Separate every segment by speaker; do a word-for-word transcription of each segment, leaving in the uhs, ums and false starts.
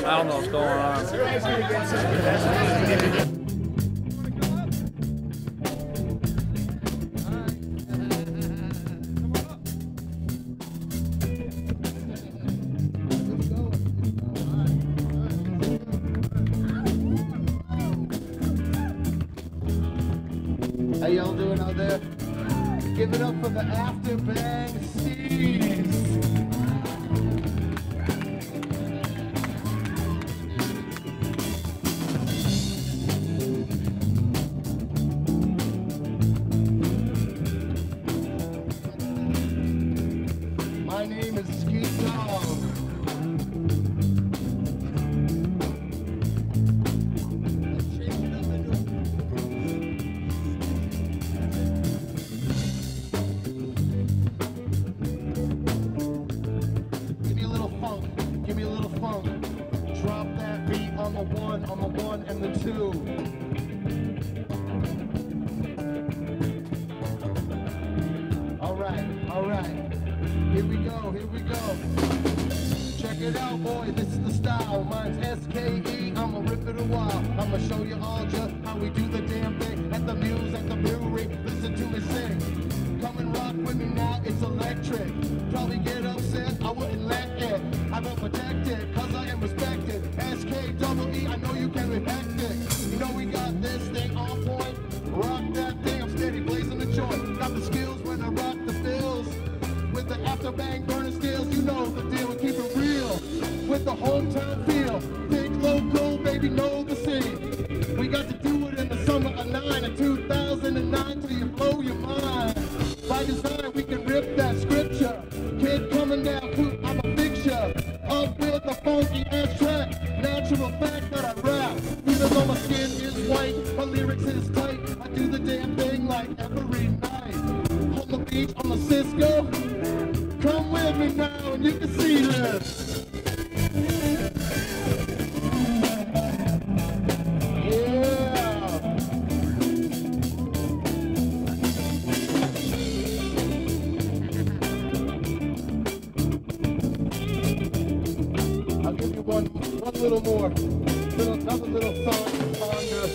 Speaker 1: I don't know what's going on.
Speaker 2: How y'all doing out there? Give it up for the After Bang Steez. My name is Skeet. Give me a little funk. Drop that beat on the one, on the one and the two. All right, all right. Here we go, here we go. Check it out, boy, this is the style. Mine's S K E, I'ma rip it a while. I'ma show you all just how we do the damn thing. At the Muse, at the brewery, listen to me sing. Come and rock with me now, it's electric. Probably get upset, I wouldn't let it. I will protect it, cause I am respected. S K double E, I know you can be hectic. You know we got this thing on point. Rock that thing, I'm steady blazing the joint. Got the skills when I rock the bills. With the after bang burning steels, you know the deal, we keep it real. With the hometown feel, think local, baby, know the scene. We got to do it in the summer of nine and two thousand nine till you blow your mind. By design, we can rip that scripture. Kid coming down, I'm a fixture. Up with a funky ass track. Natural fact that I rap. Even though my skin is white, my lyrics is tight. I do the damn thing like every night. On the beach, on the Cisco. Come with me now and you can see this. I'll give you one, one little more, little, another little song to ponder.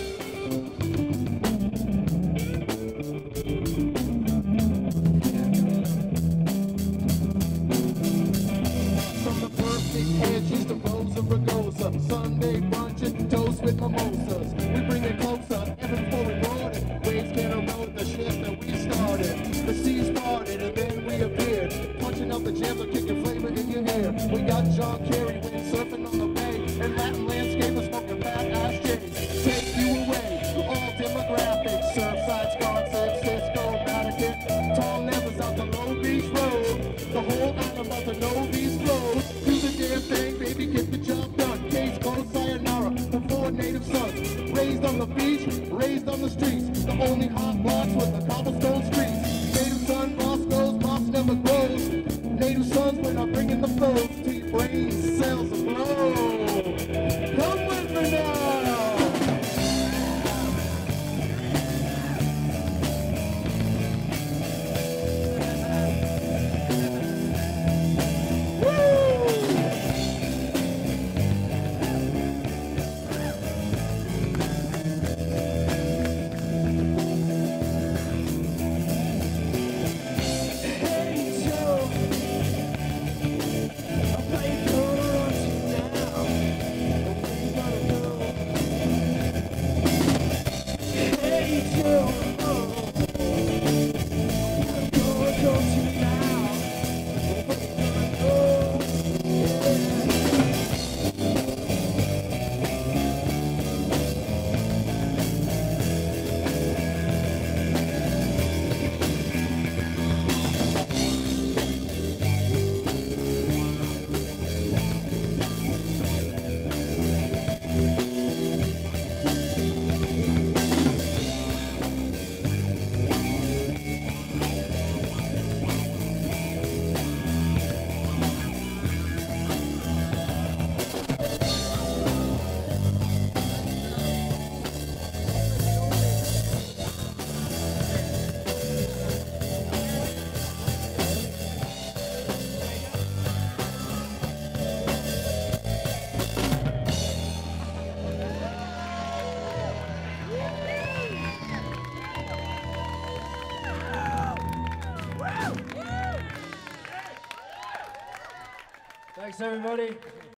Speaker 2: From the perfect edges to Rosa Ragosa, Sunday brunches, toast with mimosas. We bring it closer, ever before we brought it. Waves can't erode the shit that we started. The sea started and then we appeared, punching out the jams or kicking flavor in your hair. We got John Kerry surfing on the bay, and Latin landscapers smoking fat ass J's. Take you away, all demographics, Surfside, Scarset, Cisco, Vatican, tall nevers out the Low Beach Road. The whole island about to know these flows. Do the damn thing, baby, get the job done. Case closed, sayonara, the four native sons. Raised on the beach, raised on the streets. The only hot blocks with the cobblestone streets. Native son, boss goes, boss never grows. Native sons when I'm bringing the flows. Brains, cells aglow. Come with me now. Hey, Joe.
Speaker 1: Thanks, everybody.